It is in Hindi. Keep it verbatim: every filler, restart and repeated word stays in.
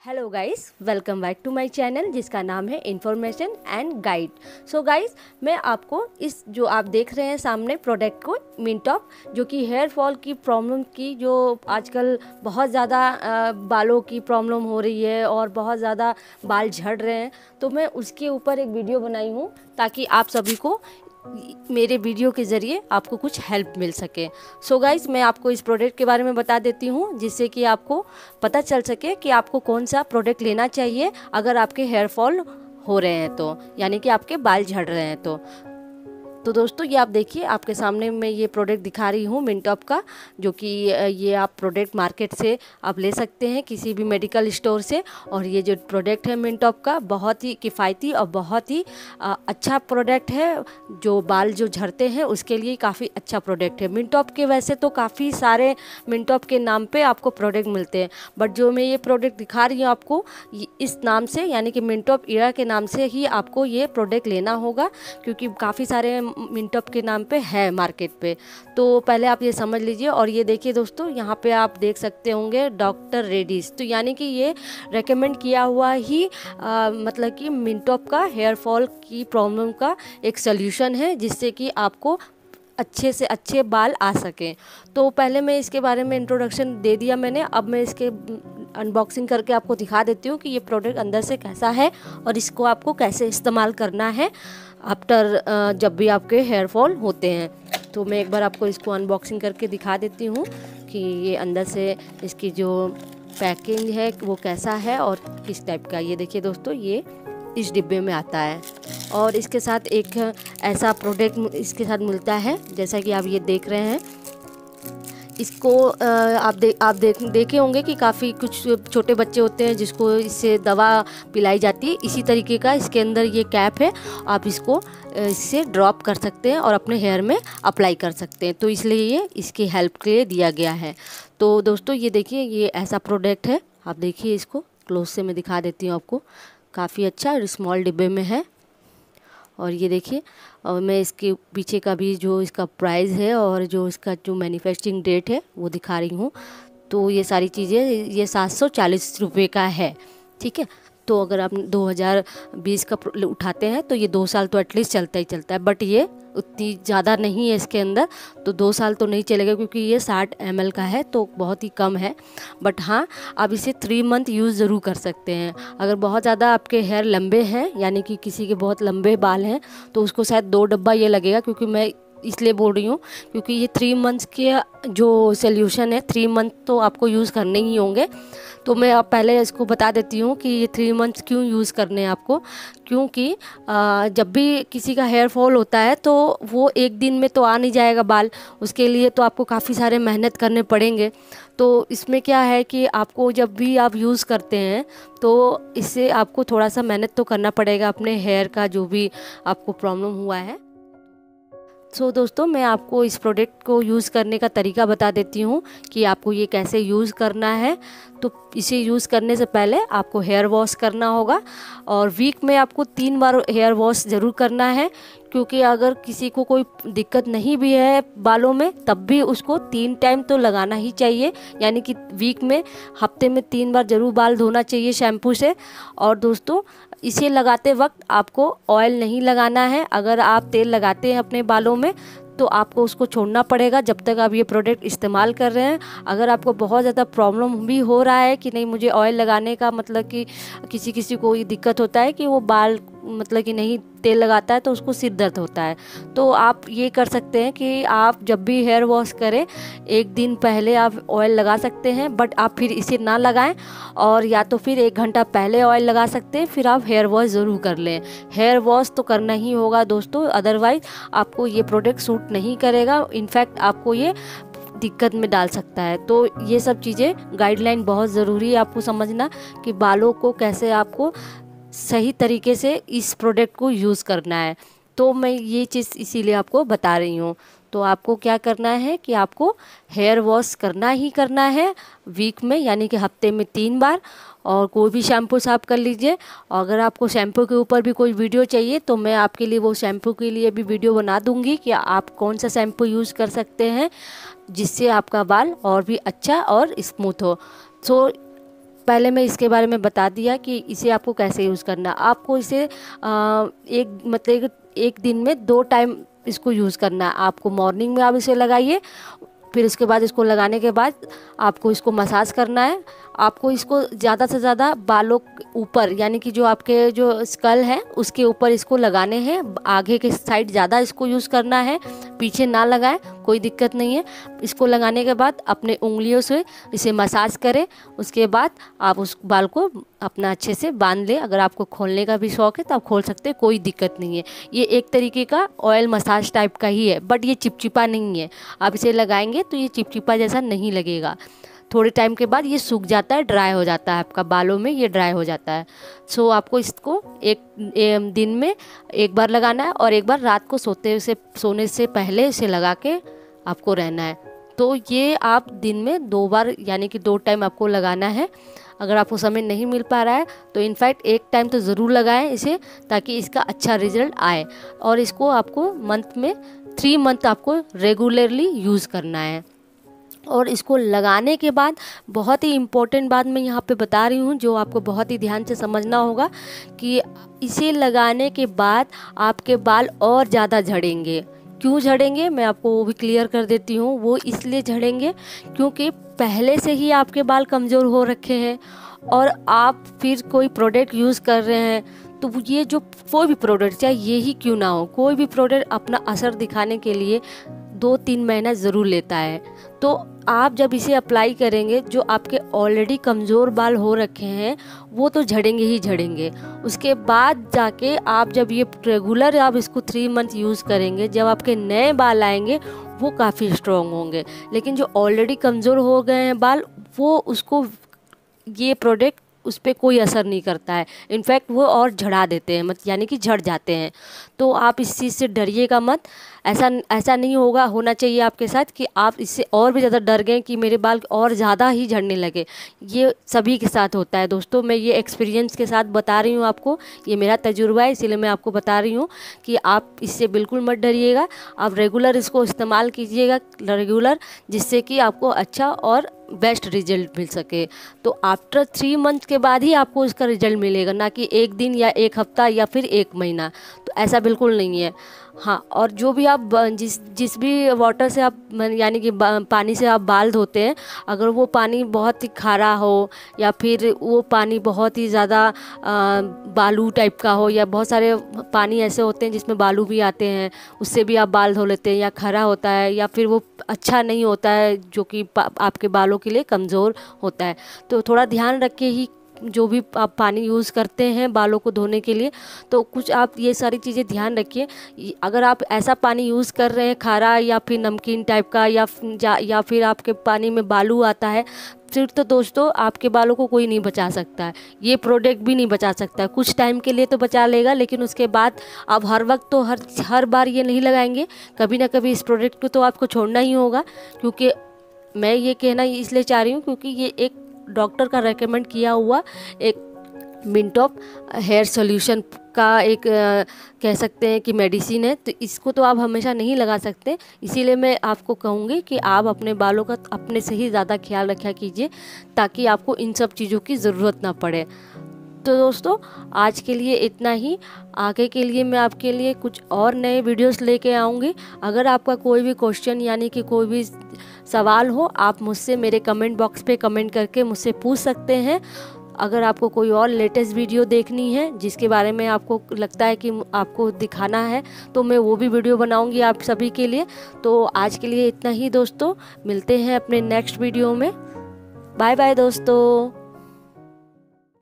Hello guys, welcome back to my channel जिसका नाम है information and guide. So guys, मैं आपको इस जो आप देख रहे हैं सामने प्रोडक्ट को मिनटॉप, जो कि हेयर फॉल की प्रॉब्लम की, जो आजकल बहुत ज़्यादा बालों की प्रॉब्लम हो रही है और बहुत ज़्यादा बाल झड़ रहे हैं, तो मैं उसके ऊपर एक वीडियो बनाई हूँ ताकि आप सभी को मेरे वीडियो के ज़रिए आपको कुछ हेल्प मिल सके। सो गाइस, मैं आपको इस प्रोडक्ट के बारे में बता देती हूँ जिससे कि आपको पता चल सके कि आपको कौन सा प्रोडक्ट लेना चाहिए अगर आपके हेयर फॉल हो रहे हैं तो, यानी कि आपके बाल झड़ रहे हैं तो तो दोस्तों, ये आप देखिए, आपके सामने मैं ये प्रोडक्ट दिखा रही हूँ मिनटॉप का, जो कि ये आप प्रोडक्ट मार्केट से आप ले सकते हैं किसी भी मेडिकल स्टोर से। और ये जो प्रोडक्ट है मिनटॉप का, बहुत ही किफ़ायती और बहुत ही अच्छा प्रोडक्ट है, जो बाल जो झड़ते हैं उसके लिए काफ़ी अच्छा प्रोडक्ट है। मिनटॉप के वैसे तो काफ़ी सारे मिनटॉप के नाम पे आपको प्रोडक्ट मिलते हैं, बट जो मैं ये प्रोडक्ट दिखा रही हूँ आपको इस नाम से, यानी कि मिनटॉप एरा के नाम से ही आपको ये प्रोडक्ट लेना होगा, क्योंकि काफ़ी सारे मिनटॉप के नाम पे है मार्केट पे। तो पहले आप ये समझ लीजिए। और ये देखिए दोस्तों, यहाँ पे आप देख सकते होंगे डॉक्टर रेडिस, तो यानी कि ये रेकमेंड किया हुआ ही आ, मतलब कि मिनटॉप का हेयर फॉल की प्रॉब्लम का एक सल्यूशन है, जिससे कि आपको अच्छे से अच्छे बाल आ सकें। तो पहले मैं इसके बारे में इंट्रोडक्शन दे दिया मैंने, अब मैं इसके अनबॉक्सिंग करके आपको दिखा देती हूँ कि ये प्रोडक्ट अंदर से कैसा है और इसको आपको कैसे इस्तेमाल करना है आफ्टर जब भी आपके हेयर फॉल होते हैं। तो मैं एक बार आपको इसको अनबॉक्सिंग करके दिखा देती हूँ कि ये अंदर से इसकी जो पैकिंग है वो कैसा है और किस टाइप का। ये देखिए दोस्तों, ये इस डिब्बे में आता है और इसके साथ एक ऐसा प्रोडक्ट इसके साथ मिलता है, जैसा कि आप ये देख रहे हैं। इसको आप दे आप देख देखे होंगे कि काफ़ी कुछ छोटे बच्चे होते हैं जिसको इससे दवा पिलाई जाती है, इसी तरीके का इसके अंदर ये कैप है। आप इसको इससे ड्रॉप कर सकते हैं और अपने हेयर में अप्लाई कर सकते हैं, तो इसलिए ये इसकी हेल्प के लिए दिया गया है। तो दोस्तों, ये देखिए, ये ऐसा प्रोडक्ट है। आप देखिए, इसको क्लोज से मैं दिखा देती हूँ आपको। काफ़ी अच्छा स्मॉल डिब्बे में है। और ये देखिए, और मैं इसके पीछे का भी जो इसका प्राइस है और जो इसका जो मैन्युफैक्चरिंग डेट है वो दिखा रही हूँ। तो ये सारी चीज़ें, ये सात सौ चालीस रुपये का है, ठीक है। तो अगर आप दो हज़ार बीस का उठाते हैं तो ये दो साल तो एटलीस्ट चलता ही चलता है, बट ये उतनी ज़्यादा नहीं है इसके अंदर, तो दो साल तो नहीं चलेगा क्योंकि ये साठ एम एल का है, तो बहुत ही कम है। बट हाँ, आप इसे थ्री मंथ यूज़ ज़रूर कर सकते हैं। अगर बहुत ज़्यादा आपके हेयर लंबे हैं, यानी कि किसी के बहुत लंबे बाल हैं, तो उसको शायद दो डब्बा ये लगेगा, क्योंकि मैं इसलिए बोल रही हूँ क्योंकि ये थ्री मंथ्स के जो सोल्यूशन है, थ्री मंथ तो आपको यूज़ करने ही होंगे। तो मैं अब पहले इसको बता देती हूँ कि ये थ्री मंथ्स क्यों यूज़ करने हैं आपको, क्योंकि जब भी किसी का हेयर फॉल होता है तो वो एक दिन में तो आ नहीं जाएगा बाल, उसके लिए तो आपको काफ़ी सारे मेहनत करने पड़ेंगे। तो इसमें क्या है कि आपको जब भी आप यूज़ करते हैं तो इससे आपको थोड़ा सा मेहनत तो करना पड़ेगा अपने हेयर का, जो भी आपको प्रॉब्लम हुआ है। सो so, दोस्तों, मैं आपको इस प्रोडक्ट को यूज़ करने का तरीका बता देती हूँ कि आपको ये कैसे यूज़ करना है। तो इसे यूज़ करने से पहले आपको हेयर वॉश करना होगा, और वीक में आपको तीन बार हेयर वॉश ज़रूर करना है, क्योंकि अगर किसी को कोई दिक्कत नहीं भी है बालों में, तब भी उसको तीन टाइम तो लगाना ही चाहिए, यानी कि वीक में, हफ्ते में तीन बार ज़रूर बाल धोना चाहिए शैम्पू से। और दोस्तों, इसे लगाते वक्त आपको ऑयल नहीं लगाना है। अगर आप तेल लगाते हैं अपने बालों में तो आपको उसको छोड़ना पड़ेगा जब तक आप ये प्रोडक्ट इस्तेमाल कर रहे हैं। अगर आपको बहुत ज़्यादा प्रॉब्लम भी हो रहा है कि नहीं मुझे ऑयल लगाने का, मतलब कि किसी किसी को ये दिक्कत होता है कि वो बाल मतलब कि नहीं तेल लगाता है तो उसको सिर दर्द होता है, तो आप ये कर सकते हैं कि आप जब भी हेयर वॉश करें एक दिन पहले आप ऑयल लगा सकते हैं, बट आप फिर इसे ना लगाएं, और या तो फिर एक घंटा पहले ऑयल लगा सकते हैं, फिर आप हेयर वॉश ज़रूर कर लें। हेयर वॉश तो करना ही होगा दोस्तों, अदरवाइज़ आपको ये प्रोडक्ट सूट नहीं करेगा, इनफैक्ट आपको ये दिक्कत में डाल सकता है। तो ये सब चीज़ें गाइडलाइन बहुत ज़रूरी है आपको समझना, कि बालों को कैसे आपको सही तरीके से इस प्रोडक्ट को यूज़ करना है। तो मैं ये चीज़ इसीलिए आपको बता रही हूँ। तो आपको क्या करना है कि आपको हेयर वॉश करना ही करना है वीक में, यानी कि हफ्ते में तीन बार, और कोई भी शैम्पू से आप कर लीजिए। अगर आपको शैम्पू के ऊपर भी कोई वीडियो चाहिए तो मैं आपके लिए वो शैम्पू के लिए भी वीडियो बना दूंगी कि आप कौन सा शैम्पू यूज़ कर सकते हैं जिससे आपका बाल और भी अच्छा और स्मूथ हो। सो पहले मैं इसके बारे में बता दिया कि इसे आपको कैसे यूज़ करना। आपको इसे आ, एक मतलब एक दिन में दो टाइम इसको यूज़ करना है। आपको मॉर्निंग में आप इसे लगाइए, फिर उसके बाद इसको लगाने के बाद आपको इसको मसाज करना है। आपको इसको ज़्यादा से ज़्यादा बालों के ऊपर, यानी कि जो आपके जो स्कल है उसके ऊपर इसको लगाने हैं। आगे के साइड ज़्यादा इसको यूज़ करना है, पीछे ना लगाएं, कोई दिक्कत नहीं है। इसको लगाने के बाद अपने उंगलियों से इसे मसाज करें। उसके बाद आप उस बाल को अपना अच्छे से बांध लें। अगर आपको खोलने का भी शौक़ है तो आप खोल सकते हैं, कोई दिक्कत नहीं है। ये एक तरीके का ऑयल मसाज टाइप का ही है, बट ये चिपचिपा नहीं है। आप इसे लगाएंगे तो ये चिपचिपा जैसा नहीं लगेगा। थोड़े टाइम के बाद ये सूख जाता है, ड्राई हो जाता है, आपका बालों में ये ड्राई हो जाता है। सो आपको इसको एक, एक दिन में एक बार लगाना है और एक बार रात को सोते से सोने से पहले इसे लगा के आपको रहना है। तो ये आप दिन में दो बार यानी कि दो टाइम आपको लगाना है। अगर आपको समय नहीं मिल पा रहा है तो इनफैक्ट एक टाइम तो ज़रूर लगाएं इसे, ताकि इसका अच्छा रिजल्ट आए। और इसको आपको मंथ में थ्री मंथ आपको रेगुलरली यूज़ करना है। और इसको लगाने के बाद बहुत ही इम्पोर्टेंट बात मैं यहाँ पे बता रही हूँ, जो आपको बहुत ही ध्यान से समझना होगा कि इसे लगाने के बाद आपके बाल और ज़्यादा झड़ेंगे। क्यों झड़ेंगे मैं आपको वो भी क्लियर कर देती हूँ। वो इसलिए झड़ेंगे क्योंकि पहले से ही आपके बाल कमज़ोर हो रखे हैं और आप फिर कोई प्रोडक्ट यूज़ कर रहे हैं। तो ये जो कोई भी प्रोडक्ट, चाहे ये ही क्यों ना हो, कोई भी प्रोडक्ट अपना असर दिखाने के लिए दो तीन महीना ज़रूर लेता है। तो आप जब इसे अप्लाई करेंगे, जो आपके ऑलरेडी कमज़ोर बाल हो रखे हैं वो तो झड़ेंगे ही झड़ेंगे। उसके बाद जाके आप जब ये रेगुलर आप इसको थ्री मंथ यूज़ करेंगे, जब आपके नए बाल आएंगे वो काफ़ी स्ट्रॉन्ग होंगे। लेकिन जो ऑलरेडी कमज़ोर हो गए हैं बाल, वो उसको ये प्रोडक्ट उस पर कोई असर नहीं करता है। इनफैक्ट वो और झड़ा देते हैं, मत यानी कि झड़ जाते हैं। तो आप इस चीज़ से डरिएगा मत। ऐसा ऐसा नहीं होगा, होना चाहिए आपके साथ कि आप इससे और भी ज़्यादा डर गए कि मेरे बाल और ज़्यादा ही झड़ने लगे। ये सभी के साथ होता है दोस्तों। मैं ये एक्सपीरियंस के साथ बता रही हूँ आपको, ये मेरा तजुर्बा है, इसीलिए मैं आपको बता रही हूँ कि आप इससे बिल्कुल मत डरिएगा। आप रेगुलर इसको इस्तेमाल कीजिएगा, रेगुलर, जिससे कि आपको अच्छा और बेस्ट रिजल्ट मिल सके। तो आफ्टर थ्री मंथ के बाद ही आपको इसका रिजल्ट मिलेगा, ना कि एक दिन या एक हफ्ता या फिर एक महीना। तो ऐसा बिल्कुल नहीं है। हाँ, और जो भी आप जिस जिस भी वाटर से आप यानी कि पानी से आप बाल धोते हैं, अगर वो पानी बहुत ही खारा हो या फिर वो पानी बहुत ही ज़्यादा बालू टाइप का हो, या बहुत सारे पानी ऐसे होते हैं जिसमें बालू भी आते हैं, उससे भी आप बाल धो लेते हैं, या खरा होता है या फिर वो अच्छा नहीं होता है, जो कि आपके बालों के लिए कमज़ोर होता है, तो थोड़ा ध्यान रखिए ही जो भी आप पानी यूज़ करते हैं बालों को धोने के लिए। तो कुछ आप ये सारी चीज़ें ध्यान रखिए। अगर आप ऐसा पानी यूज़ कर रहे हैं खारा या फिर नमकीन टाइप का, या या फिर आपके पानी में बालू आता है, फिर तो दोस्तों आपके बालों को कोई नहीं बचा सकता है। ये प्रोडक्ट भी नहीं बचा सकता है। कुछ टाइम के लिए तो बचा लेगा, लेकिन उसके बाद आप हर वक्त तो हर हर बार ये नहीं लगाएंगे। कभी ना कभी इस प्रोडक्ट को तो आपको छोड़ना ही होगा। क्योंकि मैं ये कहना इसलिए चाह रही हूँ क्योंकि ये एक डॉक्टर का रेकमेंड किया हुआ एक मिंटॉप हेयर सॉल्यूशन का एक आ, कह सकते हैं कि मेडिसिन है। तो इसको तो आप हमेशा नहीं लगा सकते, इसीलिए मैं आपको कहूँगी कि आप अपने बालों का अपने से ही ज़्यादा ख्याल रखा कीजिए, ताकि आपको इन सब चीज़ों की ज़रूरत ना पड़े। तो दोस्तों आज के लिए इतना ही। आगे के लिए मैं आपके लिए कुछ और नए वीडियोस लेके आऊँगी। अगर आपका कोई भी क्वेश्चन यानी कि कोई भी सवाल हो, आप मुझसे मेरे कमेंट बॉक्स पे कमेंट करके मुझसे पूछ सकते हैं। अगर आपको कोई और लेटेस्ट वीडियो देखनी है जिसके बारे में आपको लगता है कि आपको दिखाना है, तो मैं वो भी वीडियो बनाऊंगी आप सभी के लिए। तो आज के लिए इतना ही दोस्तों, मिलते हैं अपने नेक्स्ट वीडियो में। बाय बाय दोस्तों।